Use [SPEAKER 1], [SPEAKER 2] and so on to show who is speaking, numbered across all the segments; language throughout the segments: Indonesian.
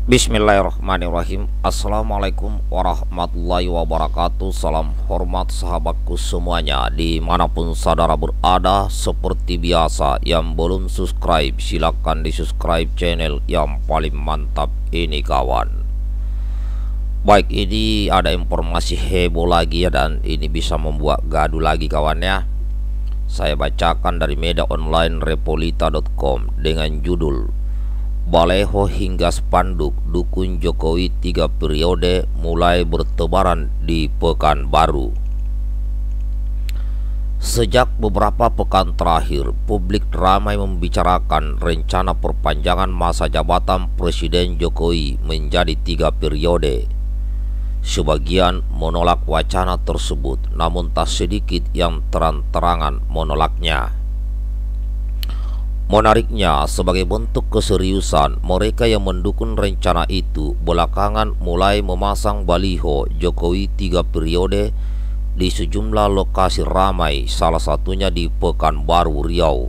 [SPEAKER 1] Bismillahirrahmanirrahim. Assalamualaikum warahmatullahi wabarakatuh. Salam hormat sahabatku semuanya dimanapun saudara berada. Seperti biasa, yang belum subscribe silahkan di subscribe channel yang paling mantap ini kawan. Baik, ini ada informasi heboh lagi ya, dan ini bisa membuat gaduh lagi kawan ya. Saya bacakan dari media online repolita.com dengan judul Baleho hingga spanduk dukung Jokowi 3 periode mulai bertebaran di Pekanbaru. Sejak beberapa pekan terakhir, publik ramai membicarakan rencana perpanjangan masa jabatan Presiden Jokowi menjadi 3 periode. Sebagian menolak wacana tersebut, namun tak sedikit yang terang-terangan menolaknya. Menariknya, sebagai bentuk keseriusan, mereka yang mendukung rencana itu belakangan mulai memasang baliho Jokowi 3 periode di sejumlah lokasi ramai, salah satunya di Pekanbaru Riau.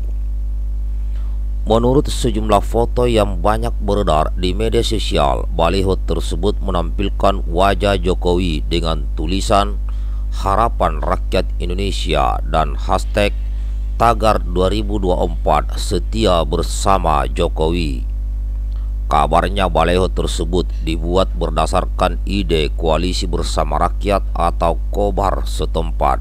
[SPEAKER 1] Menurut sejumlah foto yang banyak beredar di media sosial, baliho tersebut menampilkan wajah Jokowi dengan tulisan Harapan Rakyat Indonesia dan hashtag Tagar 2024 Setia Bersama Jokowi. Kabarnya baleho tersebut dibuat berdasarkan ide Koalisi Bersama Rakyat atau Kobar setempat.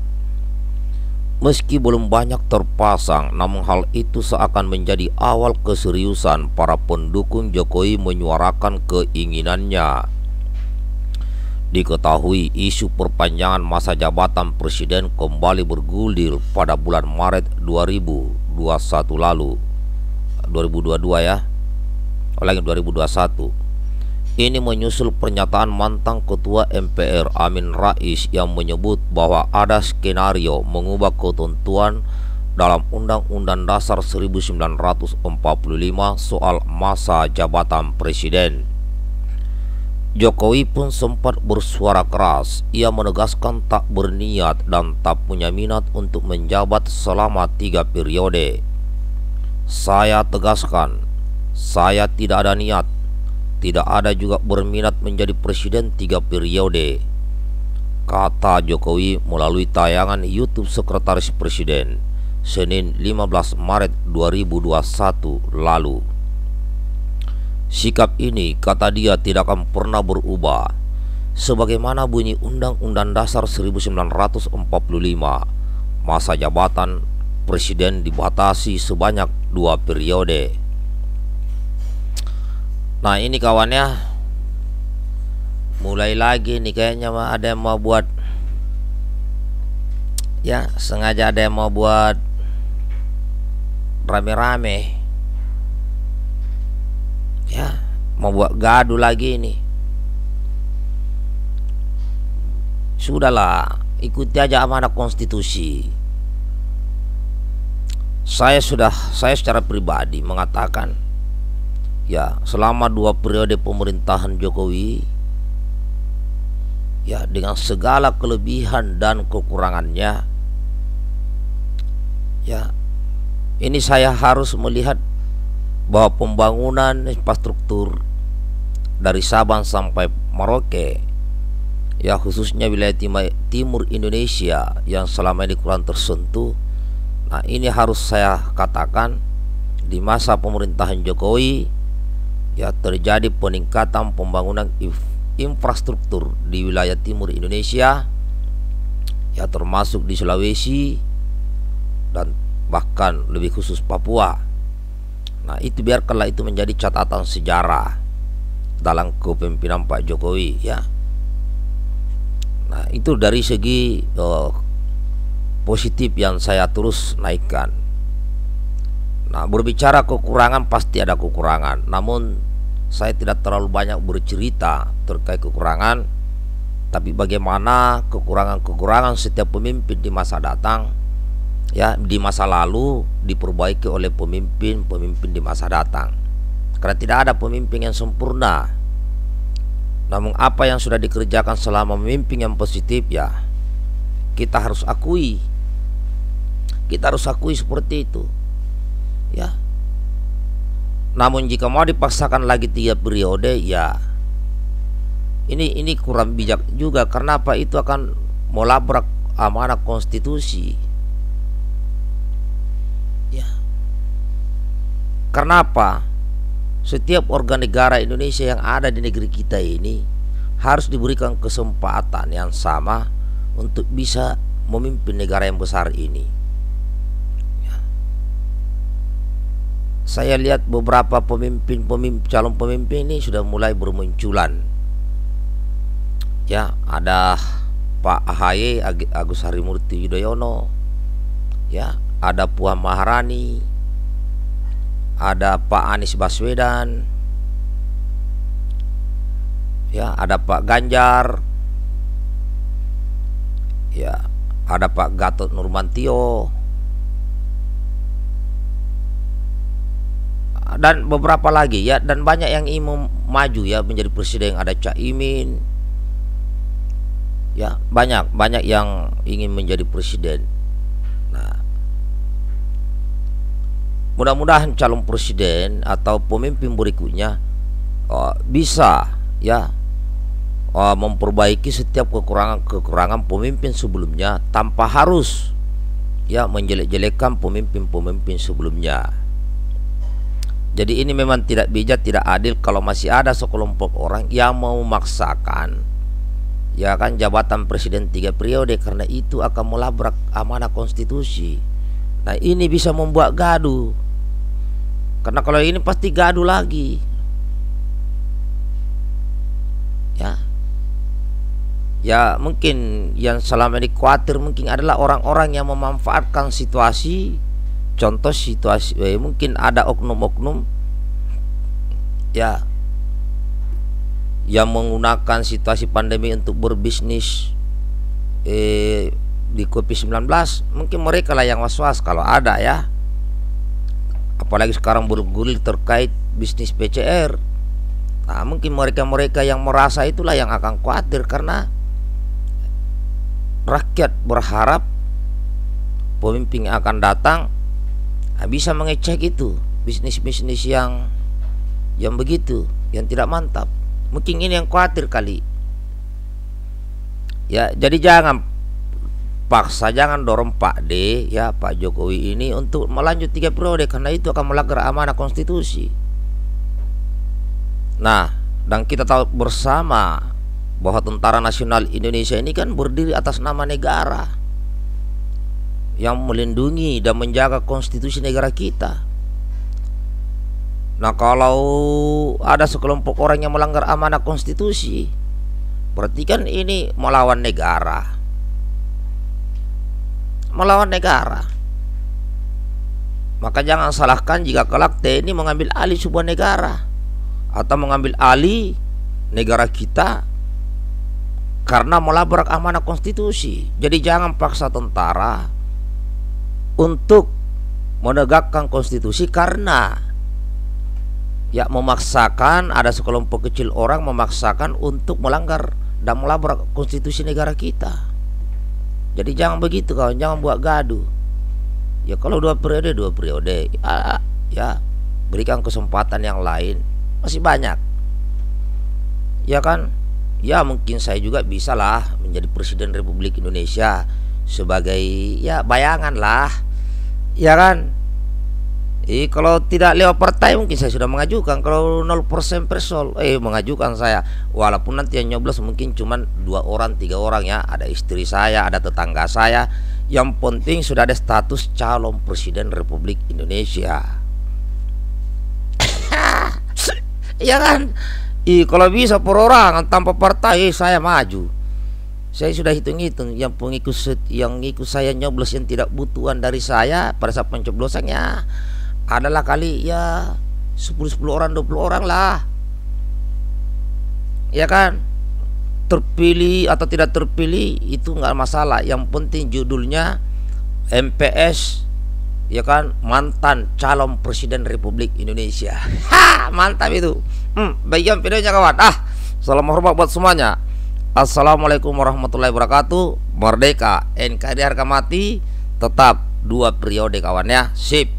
[SPEAKER 1] Meski belum banyak terpasang, namun hal itu seakan menjadi awal keseriusan para pendukung Jokowi menyuarakan keinginannya. Diketahui isu perpanjangan masa jabatan presiden kembali bergulir pada bulan Maret 2021 lalu. 2022 ya. Lagi 2021. Ini menyusul pernyataan mantan Ketua MPR Amin Rais yang menyebut bahwa ada skenario mengubah ketentuan dalam Undang-Undang Dasar 1945 soal masa jabatan presiden. Jokowi pun sempat bersuara keras. Ia menegaskan tak berniat dan tak punya minat untuk menjabat selama 3 periode. Saya tegaskan, saya tidak ada niat, tidak ada juga berminat menjadi presiden 3 periode, kata Jokowi melalui tayangan YouTube Sekretaris Presiden Senin 15 Maret 2021 lalu. Sikap ini, kata dia, tidak akan pernah berubah. Sebagaimana bunyi Undang-Undang Dasar 1945, masa jabatan presiden dibatasi sebanyak 2 periode. Nah ini kawannya, mulai lagi nih kayaknya ada yang mau buat, ya sengaja ada yang mau buat rame-rame, ya mau buat gaduh lagi ini. Sudahlah, ikuti aja amanah konstitusi. Saya secara pribadi mengatakan, ya selama 2 periode pemerintahan Jokowi, ya dengan segala kelebihan dan kekurangannya, ya ini saya harus melihat bahwa pembangunan infrastruktur dari Sabang sampai Merauke, ya khususnya wilayah timur Indonesia yang selama ini kurang tersentuh. Nah ini harus saya katakan, di masa pemerintahan Jokowi ya terjadi peningkatan pembangunan infrastruktur di wilayah timur Indonesia, ya termasuk di Sulawesi dan bahkan lebih khusus Papua. Nah itu biarkanlah itu menjadi catatan sejarah dalam kepemimpinan Pak Jokowi ya. Nah itu dari segi positif yang saya terus naikkan. Nah berbicara kekurangan, pasti ada kekurangan, namun saya tidak terlalu banyak bercerita terkait kekurangan, tapi bagaimana kekurangan-kekurangan setiap pemimpin di masa datang, ya di masa lalu diperbaiki oleh pemimpin-pemimpin di masa datang. Karena tidak ada pemimpin yang sempurna. Namun apa yang sudah dikerjakan selama memimpin yang positif, ya kita harus akui. Kita harus akui seperti itu. Ya. Namun jika mau dipaksakan lagi 3 periode, ya ini kurang bijak juga. Karena apa? Itu akan melabrak amanah konstitusi. Ya. Karena apa? Setiap warga negara Indonesia yang ada di negeri kita ini harus diberikan kesempatan yang sama untuk bisa memimpin negara yang besar ini. Saya lihat beberapa calon pemimpin ini sudah mulai bermunculan. Ya, ada Pak AHY Agus Harimurti Yudhoyono, ya, ada Puan Maharani, ada Pak Anies Baswedan, ya, ada Pak Ganjar, ya, ada Pak Gatot Nurmantio, dan beberapa lagi, ya, dan banyak yang ingin maju, ya, menjadi presiden. Ada Caimin, ya, banyak yang ingin menjadi presiden. Nah, mudah-mudahan calon presiden atau pemimpin berikutnya bisa, ya, memperbaiki setiap kekurangan pemimpin sebelumnya tanpa harus, ya, menjelek-jelekkan pemimpin sebelumnya. Jadi ini memang tidak bijak, tidak adil kalau masih ada sekelompok orang yang mau memaksakan, ya kan, jabatan presiden 3 periode, karena itu akan melabrak amanah konstitusi. Nah, ini bisa membuat gaduh. Karena kalau ini pasti gaduh lagi. Ya. Ya, mungkin yang selama ini khawatir mungkin adalah orang-orang yang memanfaatkan situasi. Contoh situasi, mungkin ada oknum-oknum, ya, yang menggunakan situasi pandemi untuk berbisnis di COVID-19. Mungkin mereka lah yang was-was kalau ada, ya. Apalagi sekarang bergulir terkait bisnis PCR. Nah, mungkin mereka-mereka yang merasa itulah yang akan khawatir, karena rakyat berharap pemimpin yang akan datang bisa mengecek itu bisnis-bisnis yang begitu, yang tidak mantap. Mungkin ini yang khawatir kali. Ya, jadi jangan paksa, jangan dorong Pak D, ya, Pak Jokowi ini untuk melanjut 3 periode, karena itu akan melanggar amanah konstitusi. Nah, dan kita tahu bersama bahwa Tentara Nasional Indonesia ini kan berdiri atas nama negara yang melindungi dan menjaga konstitusi negara kita. Nah, kalau ada sekelompok orang yang melanggar amanah konstitusi, berarti kan ini melawan negara. Melawan negara. Maka jangan salahkan jika kelak TNI mengambil alih sebuah negara atau mengambil alih negara kita karena melabrak amanah konstitusi. Jadi jangan paksa tentara untuk menegakkan konstitusi, karena, ya, memaksakan, ada sekelompok kecil orang memaksakan untuk melanggar dan melabrak konstitusi negara kita. Jadi jangan begitu, kawan, jangan buat gaduh. Ya, kalau 2 periode, ya, berikan kesempatan yang lain, masih banyak, ya kan. Ya, mungkin saya juga bisa lah menjadi presiden Republik Indonesia sebagai, ya, bayangan lah, ya kan. Kalau tidak lewat partai mungkin saya sudah mengajukan. Kalau 0% persol, mengajukan saya. Walaupun nanti yang nyoblos mungkin cuma 2 orang 3 orang, ya. Ada istri saya, ada tetangga saya. Yang penting sudah ada status calon presiden Republik Indonesia. Ya kan. Kalau bisa perorangan tanpa partai, saya maju. Saya sudah hitung-hitung yang ikut saya nyoblos yang tidak butuhan dari saya pada saat pencoblosannya adalah kali, ya, 10 orang, 20 orang lah, ya kan. Terpilih atau tidak terpilih itu nggak masalah, yang penting judulnya MPS, ya kan, mantan calon presiden Republik Indonesia. Mantap itu. Bagian videonya, kawan. Salam hormat buat semuanya. Assalamualaikum warahmatullahi wabarakatuh. Merdeka, NKRI harga mati, tetap 2 periode, kawan, ya. Sip.